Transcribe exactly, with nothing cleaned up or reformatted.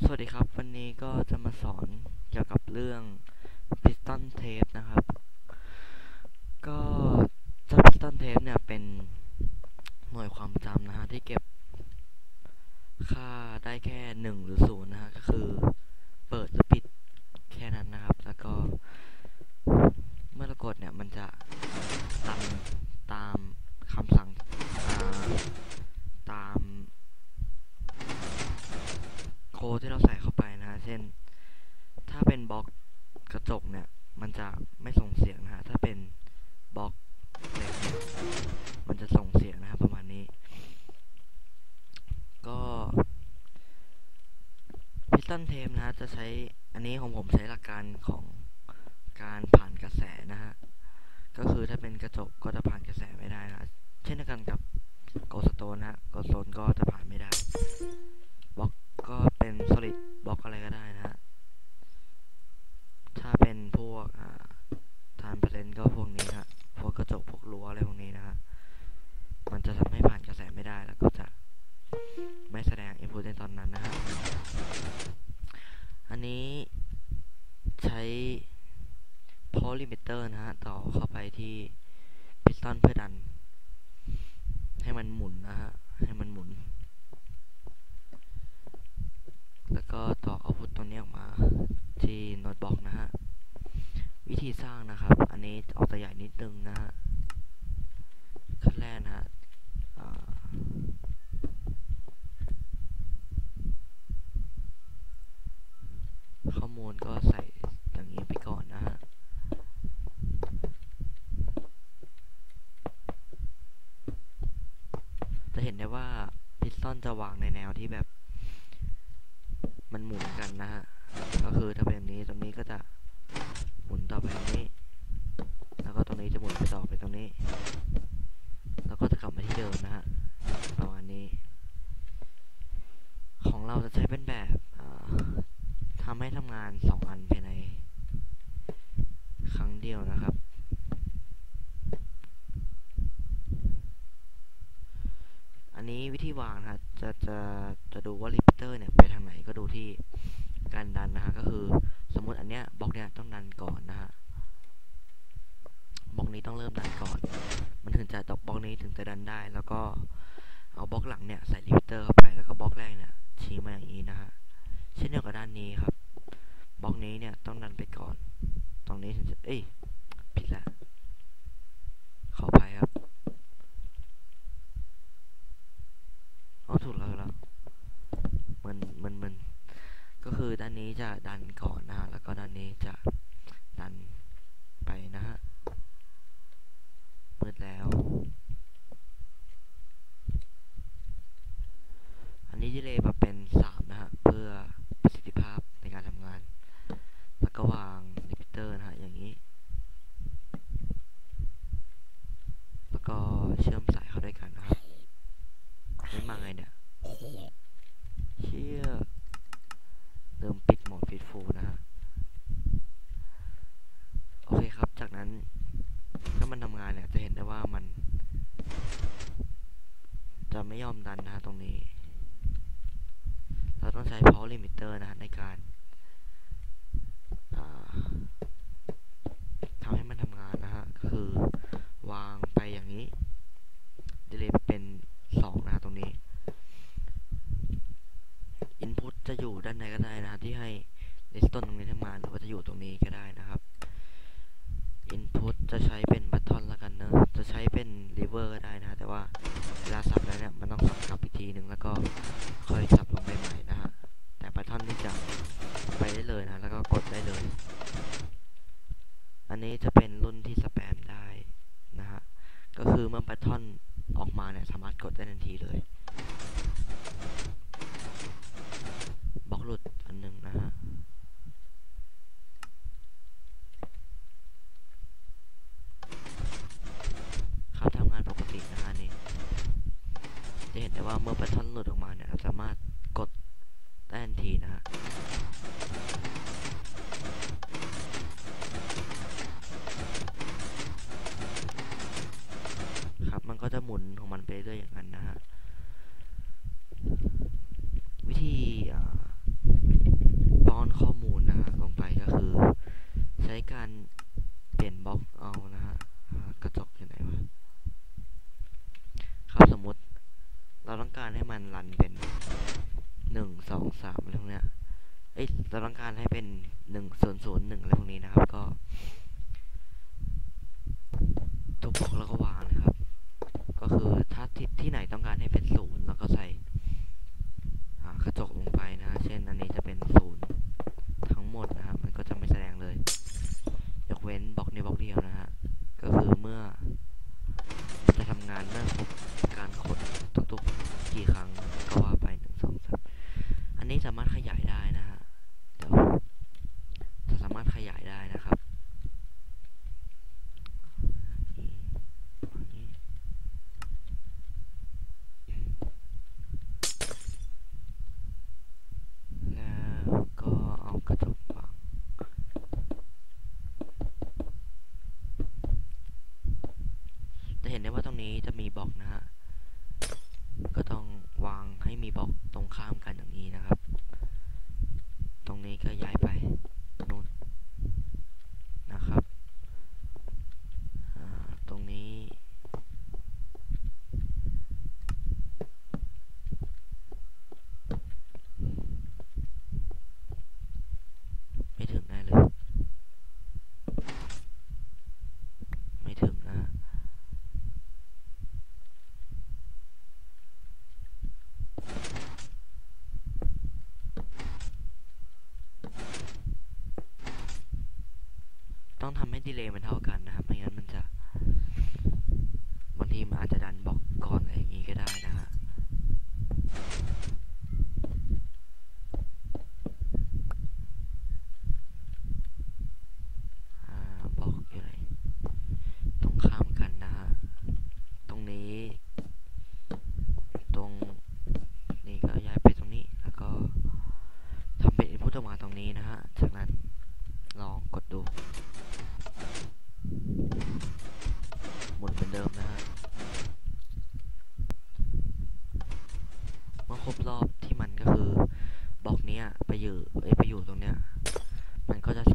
สวัสดีครับวันนี้ก็จะมาสอนเกี่ยวกับเรื่อง Piston Tape นะครับก็เจ้า Piston Tape เนี่ยเป็นหน่วยความจำนะฮะที่เก็บค่าได้แค่หนึ่งหรือศูนย์นะฮะก็คือเปิดหรือปิดแค่นั้นนะครับแล้วก็เมื่อเรากดเนี่ยมันจะตันตามคำสั่งตามโค้ดที่เราใส่เข้าไปนะฮะเช่นถ้าเป็นบล็อกกระจกเนี่ยมันจะไม่ส่งเสียงนะฮะถ้าเป็นบล็อกเหล็กเนี่ยมันจะส่งเสียงนะครับประมาณนี้ก็ Piston Tape นะฮะจะใช้อันนี้ของผมใช้หลักการของการผ่านกระแสนะฮะก็คือถ้าเป็นกระจกก็จะผ่านกระแสไม่ได้นะเช่นเดียวกันกับ Goldstone นะฮะ Goldstone ก็จะผ่านไม่ได้บล็อกก็เป็น solid บล็อกอะไรก็ได้นะฮะถ้าเป็นพวกทานเปอร์เซ็นต์ก็พวกนี้ฮะพวกกระจกพวกรั้วอะไรพวกนี้นะฮะมันจะทำให้ผ่านกระแสไม่ได้แล้วก็จะไม่แสดง input ในตอนนั้นนะฮะอันนี้ใช้ power limiter นะฮะต่อเข้าไปที่พิสตันเพื่อดันให้มันหมุนนะฮะให้มันหมุนแล้วก็ต่อเอาพุทตัวนี้ออกมาที่โน้ตบล็อกนะฮะวิธีสร้างนะครับอันนี้ออกตัวใหญ่นิดนึงนะฮะขั้นแรกนะฮะข้อมูลก็ใส่อย่างนี้ไปก่อนนะฮะจะเห็นได้ว่าพิสตันจะวางในแนวที่แบบมันหมุนกันนะฮะก็คือถ้าเป็นนี้ตรงนี้ก็จะหมุนต่อไปตรงนี้แล้วก็ตรงนี้จะหมุนไปต่อไปตรงนี้แล้วก็จะกลับมาที่เดิมนะฮะประมาณนี้ของเราจะใช้เป็นแบบทำให้ทำงานสองอันภายในครั้งเดียวนะครับอันนี้วิธีวางนะฮะจะจะจะดูว่ารีพิเตอร์เนี่ยไปทางไหนก็ดูที่การดันนะฮะก็คือสมมติอันเนี้ยบล็อกเนี้ยต้องดันก่อนนะฮะบล็อกนี้ต้องเริ่มดันก่อนมันถึงจะตกบล็อกนี้ถึงจะดันได้แล้วก็เอาบล็อกหลังเนี่ยใส่รีพิเตอร์เข้าไปแล้วก็บล็อกแรกเนี่ยชี้มาอย่างนี้นะฮะเช่นเดียวกับด้านนี้ครับบล็อกนี้เนี่ยต้องดันไปก่อนตรงนี้ถึงจะเอ้ยผิดละขอไปครับอ๋อถูกแล้วแล้วมันมันมันก็คือด้านนี้จะดันก่อนนะฮะแล้วก็ด้านนี้จะดันไปนะฮะมืดแล้วอันนี้ดีเลย์มาเป็นสามนะฮะเพื่อประสิทธิภาพในการทำงานแล้วก็วางรีพิเตอร์นะฮะอย่างนี้แล้วก็เชื่อมสายเข้าด้วยกันนะครับนี่มาไงเนี่ยเชี่ยเริ่มปิดโหมดฟิตฟูลนะฮะโอเคครับจากนั้นถ้ามันทำงานเนี่ยจะเห็นได้ว่ามันจะไม่ยอมดันนะฮะตรงนี้เราต้องใช้ power limiter นะฮะในการทำให้มันทำงานนะฮะก็คือวางไปอย่างนี้ดีเลย์เป็นสองนะฮะตรงนี้ input จะอยู่ด้านในก็ได้นะฮะที่ให้ redstone ตรงนี้ทำงานหรือว่าจะอยู่ตรงนี้ก็ได้นะครับ input จะใช้เป็นบัตทอนละกันเนอะจะใช้เป็น lever ก็ได้นะแต่ว่าเวลาสับแล้วเนี่ยมันต้องสับกลับอีกทีหนึ่งแล้วก็ค่อยสับลงไปใหม่นะฮะแต่บัตทอนนี่จะไปได้เลยนะแล้วก็กดได้เลยอันนี้จะเป็นรุ่นที่สแปมได้นะฮะก็คือเมื่อบัตทอนออกมาเนี่ยสามารถกดได้ทันทีเลยบล็อกหลุดอันหนึ่งนะฮะเขาทำงานปกตินะฮะนี่จะเห็นได้ว่าเมื่อบัตทอนหลุดออกมาเนี่ยสามารถกดได้ทันทีนะฮะครับมันก็จะหมุนของมันไปเรื่อยอย่างนั้นนะฮะสองสามอะไรพวกเนี้ยเอ้ยเราต้องการให้เป็นหนึ่งศูนย์ศูนย์หนึ่งอะไรพวกนี้นะครับก็ทุกบล็อกแล้วก็วางนะครับก็คือถ้าที่ที่ไหนต้องการให้เป็นศูนย์เราก็ใส่กระจกลงไปนะเช่นอันนี้จะเป็นศูนย์ทั้งหมดนะครับมันก็จะไม่แสดงเลยยกเว้นบล็อกนี้บล็อกเดียวนะฮะก็คือเมื่อจะทำงานเมื่อครบการกดทุกๆกี่ครั้งก็ว่าไปหนึ่งสองสามอันนี้สามารถขยายได้นะฮะเดี๋ยวจะสามารถขยายได้นะครับแล้วก็เอากระจกวางจะเห็นได้ว่าตรงนี้จะมีบล็อกนะฮะก็ต้องวางให้มีบล็อกตรงข้ามกันอย่างนี้นะครับตรงนี้ก็ย้ายไปนู่นนะครับตรงนี้ไม่ถึงแน่เลยไม่ถึงนะต้องทำให้ดีเลย์มันเท่ากันนะครับไม่งั้นมันจะบางทีมันอาจจะดันบล็อกก่อนอะไรอย่างนี้ก็ได้นะฮะบล็อกอยู่ไหนตรงข้ามกันนะฮะตรงนี้ตรงนี้ก็ย้ายไปตรงนี้แล้วก็ทำเป็น input ออกมาตรงนี้นะฮะจากนั้นลองกดดูหมุนเหมือนเดิมนะฮะเมื่อครบรอบที่มันก็คือบล็อกนี้ไปอยู่เอ้ยไปอยู่ตรงเนี้ยมันก็จะ